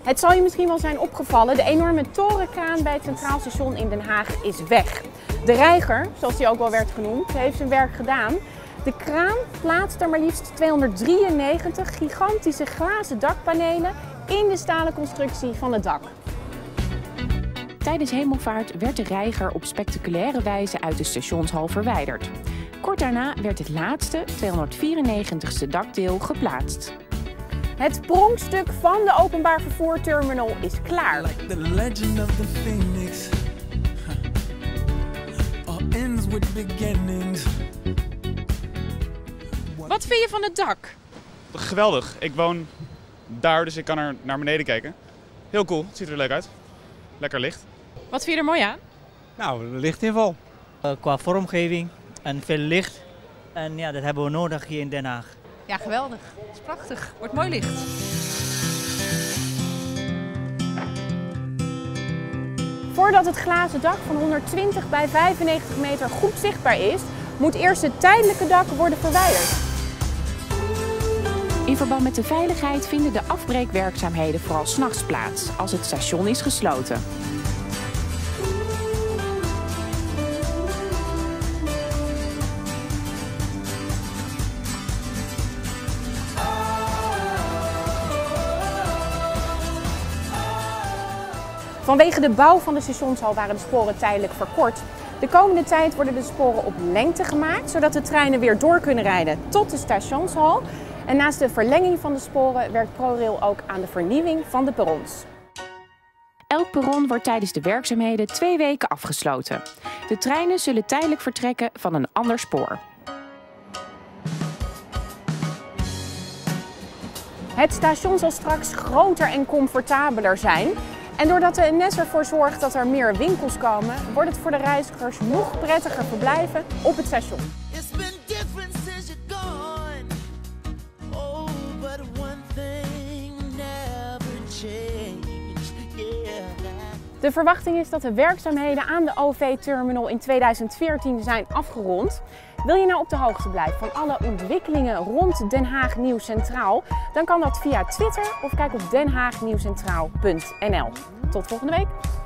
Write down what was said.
Het zal je misschien wel zijn opgevallen, de enorme torenkraan bij het Centraal Station in Den Haag is weg. De reiger, zoals die ook wel werd genoemd, heeft zijn werk gedaan. De kraan plaatst er maar liefst 293 gigantische glazen dakpanelen in de stalen constructie van het dak. Tijdens Hemelvaart werd de reiger op spectaculaire wijze uit de stationshal verwijderd. Kort daarna werd het laatste, 294ste dakdeel geplaatst. Het pronkstuk van de openbaar vervoerterminal is klaar. Wat vind je van het dak? Geweldig. Ik woon daar, dus ik kan er naar beneden kijken. Heel cool. Het ziet er leuk uit. Lekker licht. Wat vind je er mooi aan? Nou, lichtinval. Qua vormgeving en veel licht. En ja, dat hebben we nodig hier in Den Haag. Ja, geweldig. Het is prachtig. Wordt mooi licht. Voordat het glazen dak van 120 bij 95 meter goed zichtbaar is, moet eerst het tijdelijke dak worden verwijderd. In verband met de veiligheid vinden de afbreekwerkzaamheden vooral 's nachts plaats, als het station is gesloten. Vanwege de bouw van de stationshal waren de sporen tijdelijk verkort. De komende tijd worden de sporen op lengte gemaakt, zodat de treinen weer door kunnen rijden tot de stationshal. En naast de verlenging van de sporen werkt ProRail ook aan de vernieuwing van de perrons. Elk perron wordt tijdens de werkzaamheden 2 weken afgesloten. De treinen zullen tijdelijk vertrekken van een ander spoor. Het station zal straks groter en comfortabeler zijn. En doordat de NS ervoor zorgt dat er meer winkels komen, wordt het voor de reizigers nog prettiger verblijven op het station. De verwachting is dat de werkzaamheden aan de OV-terminal in 2014 zijn afgerond. Wil je nou op de hoogte blijven van alle ontwikkelingen rond Den Haag Nieuws Centraal? Dan kan dat via Twitter of kijk op denhaagnieuwscentraal.nl. Tot volgende week!